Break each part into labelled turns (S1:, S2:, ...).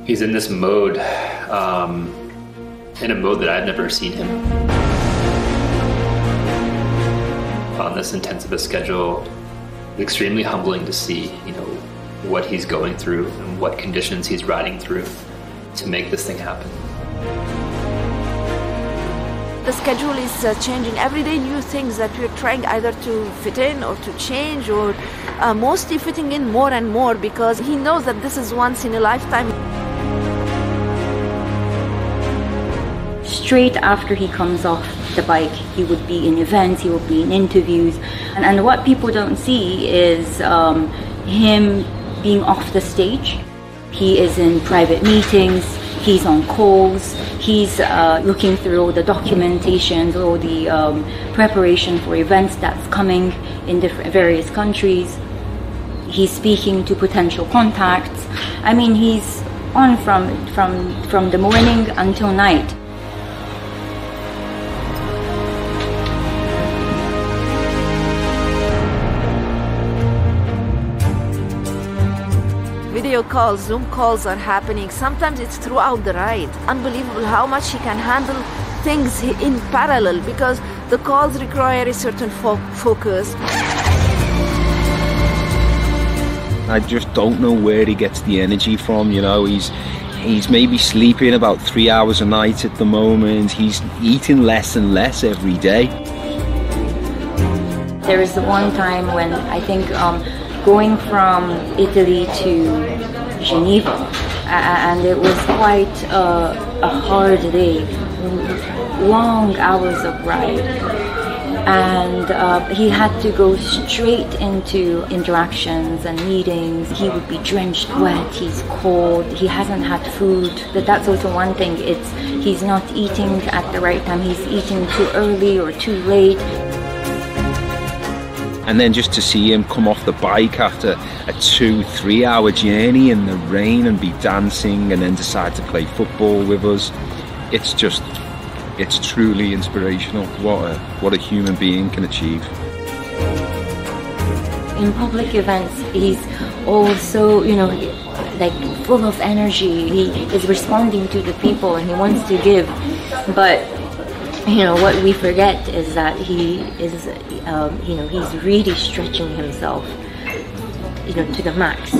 S1: He's in this mode, in a mode that I've never seen him. On this intensivist schedule, it's extremely humbling to see, what he's going through and what conditions he's riding through to make this thing happen.
S2: The schedule is changing every day, new things that we're trying either to fit in or to change, or mostly fitting in more and more, because he knows that this is once in a lifetime.
S3: Straight after he comes off the bike, he would be in events, he would be in interviews, and what people don't see is him being off the stage. He is in private meetings, he's on calls, he's looking through all the documentations, all the preparation for events that's coming in various countries. He's speaking to potential contacts. I mean, he's on from the morning until night.
S2: Video calls, Zoom calls are happening. Sometimes it's throughout the ride. Unbelievable how much he can handle things in parallel, because the calls require a certain focus.
S4: I just don't know where he gets the energy from, He's maybe sleeping about 3 hours a night at the moment. He's eating less and less every day.
S3: There was one time when I think going from Italy to Geneva, and it was quite a hard day, long hours of ride, and he had to go straight into interactions and meetings. He would be drenched wet, he's cold, he hasn't had food. That's also one thing, he's not eating at the right time, he's eating too early or too late.
S4: And then just to see him come off the bike after a 2-3 hour journey in the rain and be dancing and then decide to play football with us, it's truly inspirational what a human being can achieve.
S3: In public events, he's also, like full of energy. He is responding to the people and he wants to give, but what we forget is that he is, he's really stretching himself, to the max.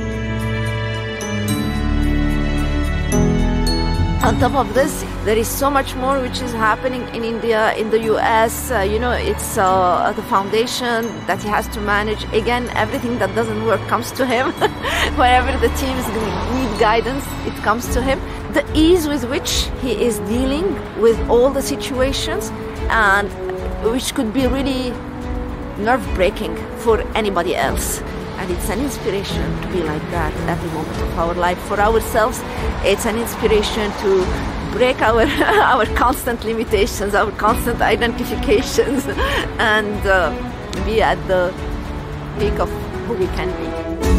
S2: On top of this, there is so much more which is happening in India, in the US. It's the foundation that he has to manage. Again, everything that doesn't work comes to him. Wherever the teams need guidance, it comes to him. The ease with which he is dealing with all the situations, and which could be really nerve-breaking for anybody else. And it's an inspiration to be like that at every moment of our life. For ourselves, it's an inspiration to break our constant limitations, our constant identifications, and be at the peak of who we can be.